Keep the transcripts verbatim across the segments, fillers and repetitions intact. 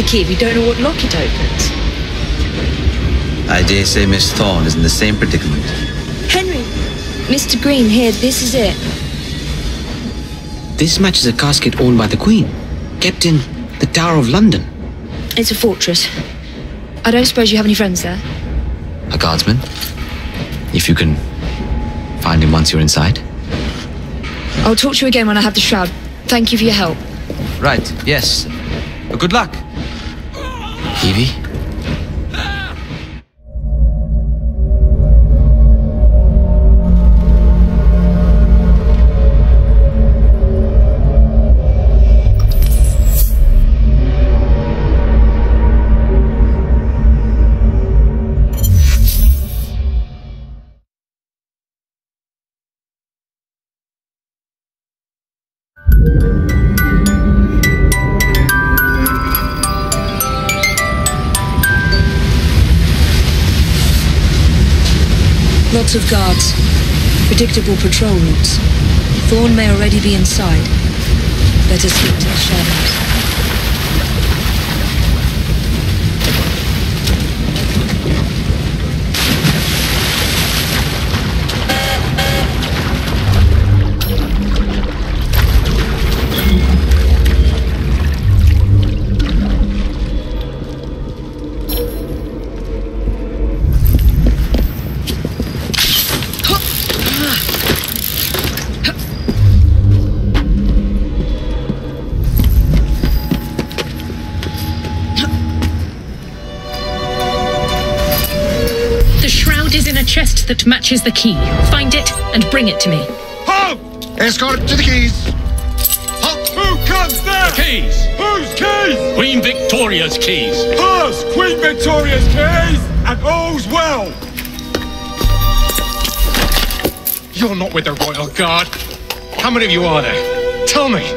key if you don't know what lock it opens? I dare say Miss Thorne is in the same predicament. Henry! Mister Green, here, this is it. This matches a casket owned by the Queen, kept in the Tower of London. It's a fortress. I don't suppose you have any friends there? A guardsman? If you can find him once you're inside. I'll talk to you again when I have the shroud. Thank you for your help. Right, yes. Good luck. Evie? Lots of guards. Predictable patrol routes. Thorne may already be inside. Better stick to the shadows. Chest that matches the key. Find it and bring it to me. Halt! Escort to the keys. Halt! Who comes there? Keys. Whose keys? Queen Victoria's keys. Hers! Queen Victoria's keys! And all's well! You're not with the Royal Guard. How many of you are there? Tell me.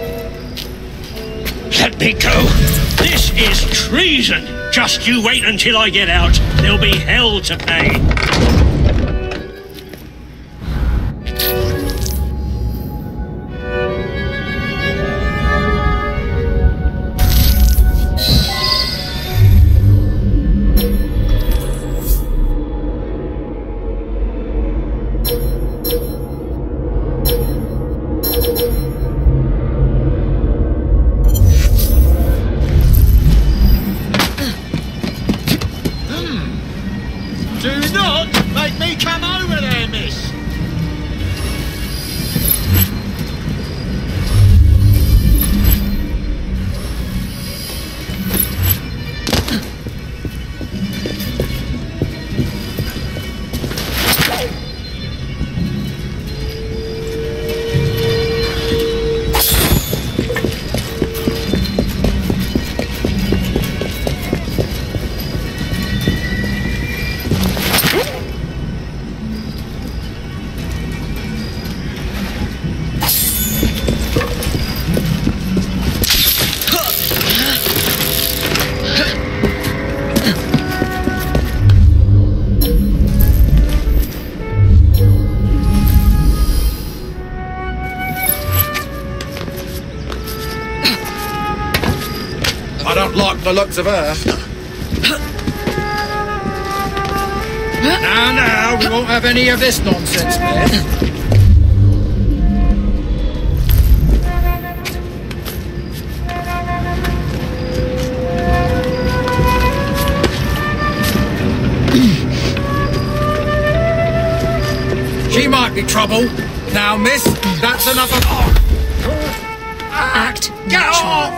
Let me go. This is treason. Just you wait until I get out. There'll be hell to pay. The looks of her. Now, now, we won't have any of this nonsense, Beth. She might be trouble. Now, miss, that's enough of... Act Get natural. off!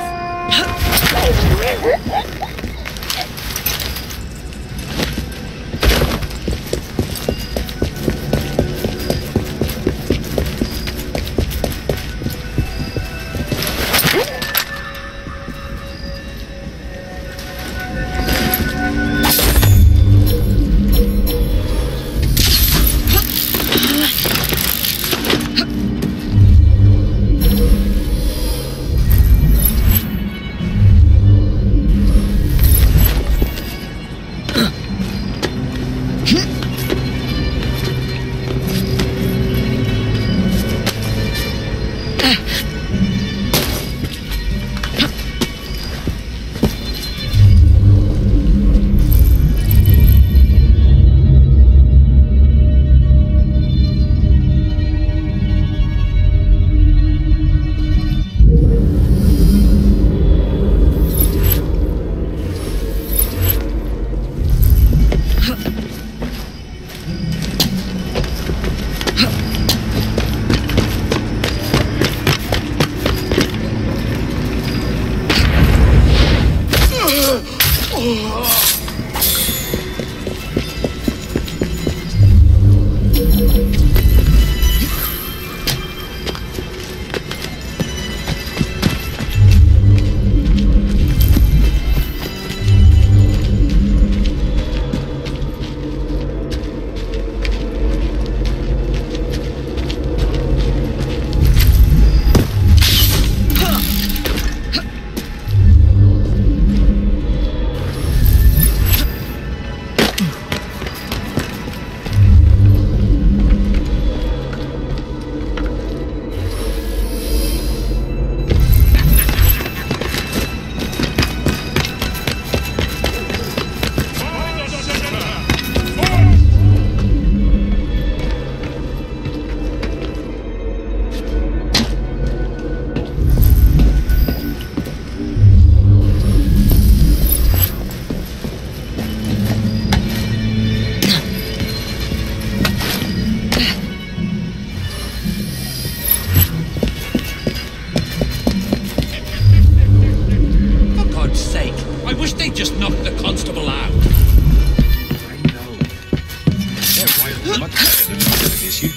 just knocked the constable out. I know. Their rifles are much better than the standard issue.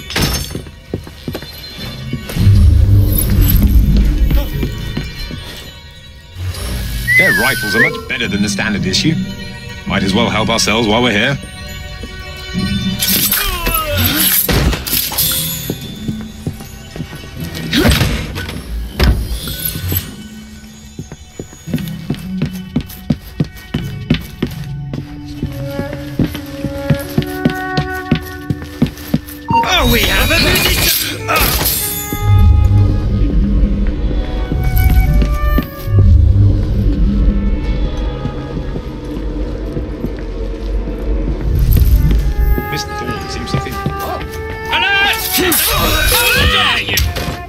Their rifles are much better than the standard issue. Might as well help ourselves while we're here. Oh, we have a visitor! Oh. Miss Thorne seems to think... Alert! How dare you!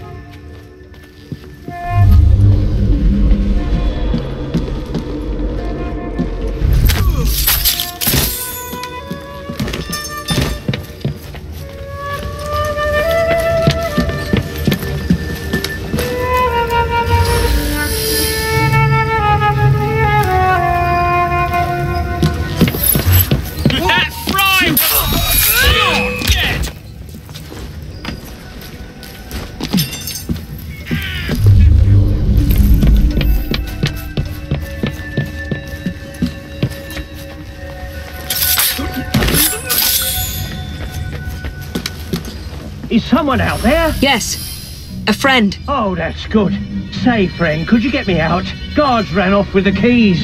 Is someone out there? Yes. A friend. Oh, that's good. Say, friend, could you get me out? Guards ran off with the keys.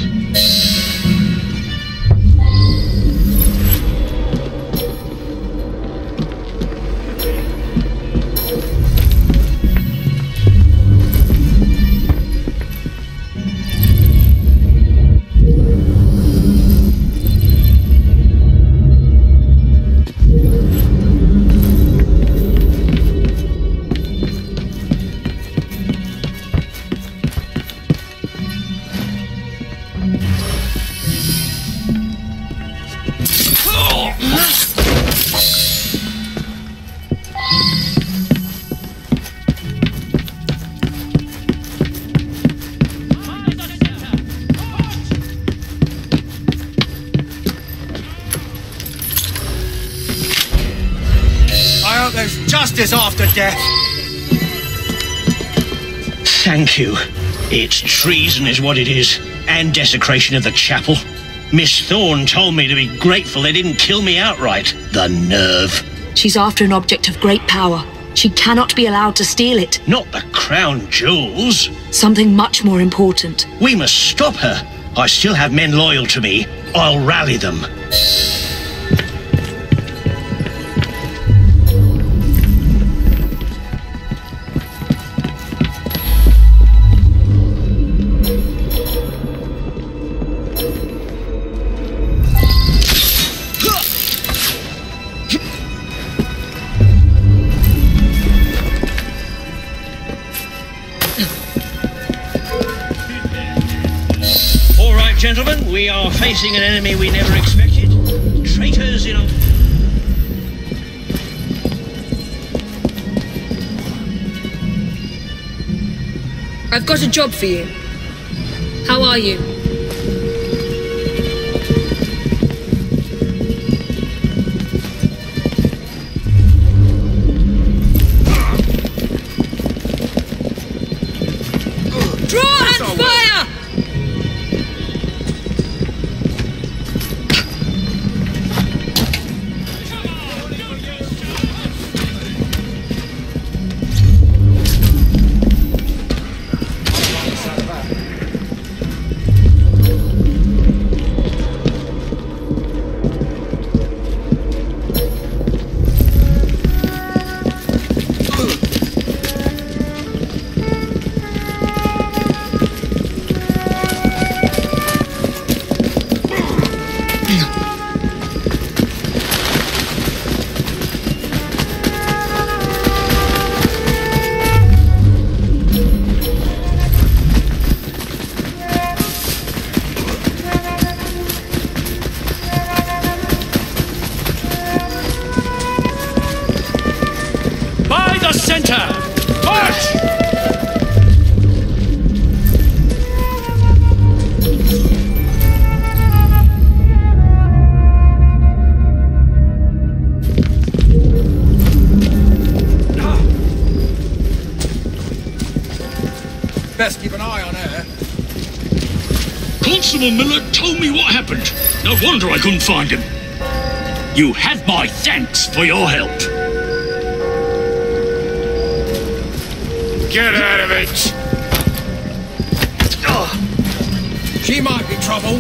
There's justice after death. Thank you. It's treason is what it is, and desecration of the chapel. Miss Thorne told me to be grateful they didn't kill me outright. The nerve. She's after an object of great power. She cannot be allowed to steal it. Not the crown jewels. Something much more important. We must stop her. I still have men loyal to me. I'll rally them. Gentlemen, we are facing an enemy we never expected. Traitors in our... I've got a job for you. How are you? Draw and fire! Constable Miller told me what happened. No wonder I couldn't find him. You have my thanks for your help. Get out of it! She might be trouble.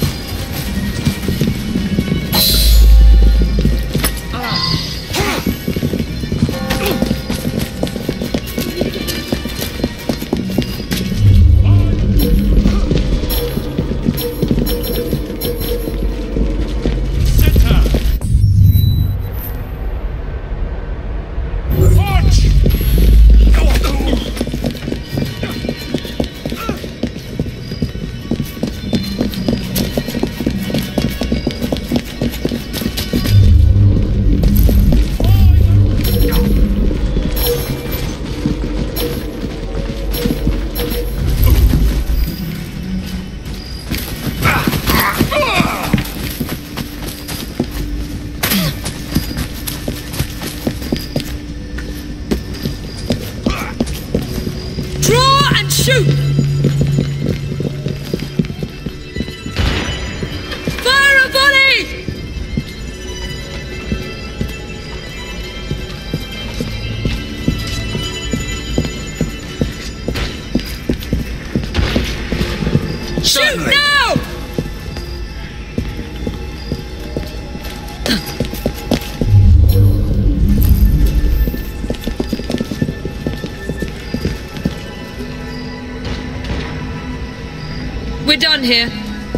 We're done here.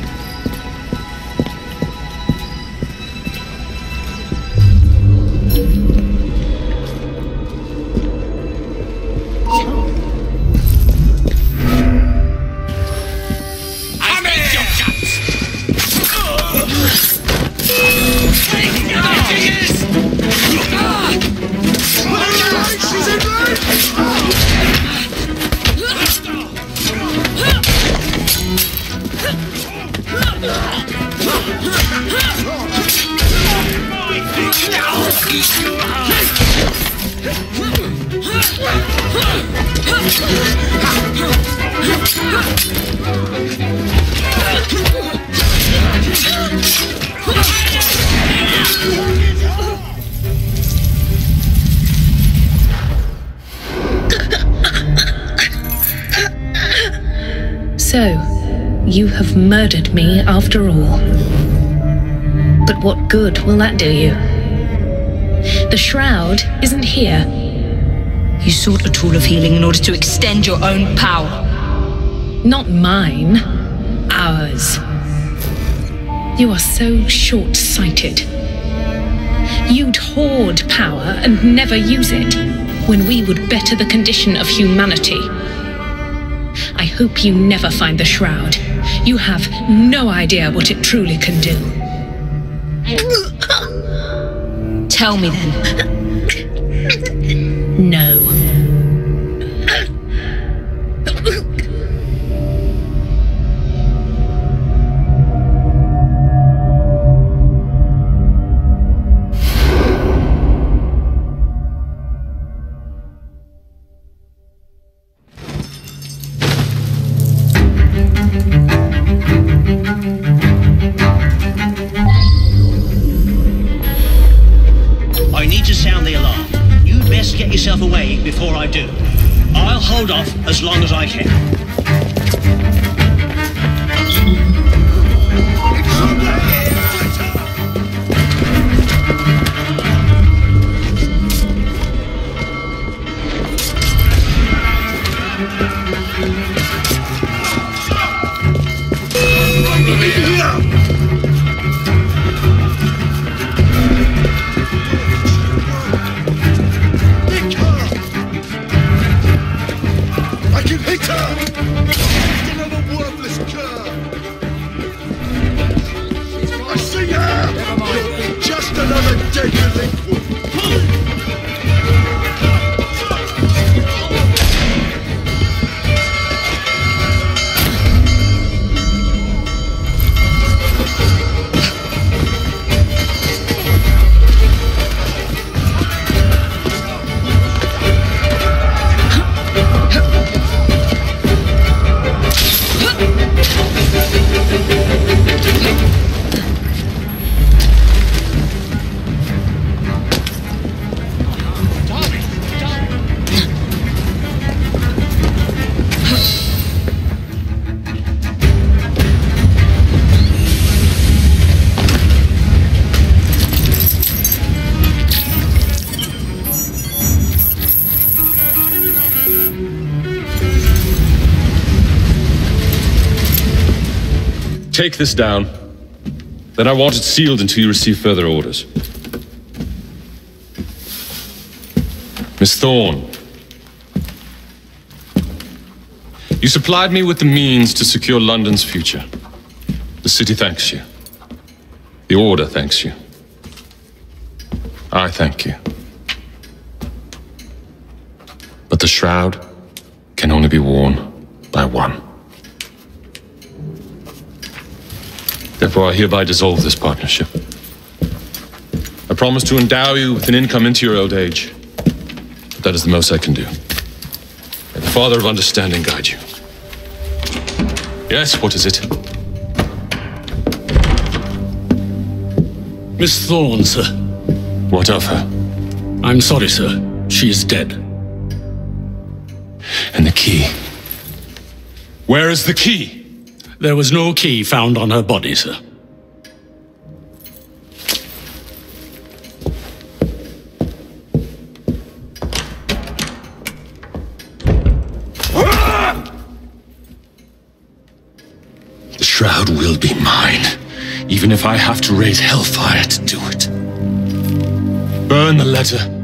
So, you have murdered me after all. But what good will that do you? The shroud isn't here. You sought a tool of healing in order to extend your own power. Not mine. Ours. You are so short-sighted. You'd hoard power and never use it, when we would better the condition of humanity. I hope you never find the shroud. You have no idea what it truly can do. Tell me then. No. I need to sound the alarm. You'd best get yourself away before I do. I'll hold off as long as I can. take this down. Then I want it sealed until you receive further orders. Miss Thorne, you supplied me with the means to secure London's future. The city thanks you. The Order thanks you. I thank you. But the shroud can only be worn by one. Therefore, I hereby dissolve this partnership. I promise to endow you with an income into your old age. But that is the most I can do. May the Father of Understanding guide you. Yes, what is it? Miss Thorne, sir. What of her? I'm sorry, sir. She is dead. And the key? Where is the key? There was no key found on her body, sir. The shroud will be mine, even if I have to raise hellfire to do it. Burn the letter.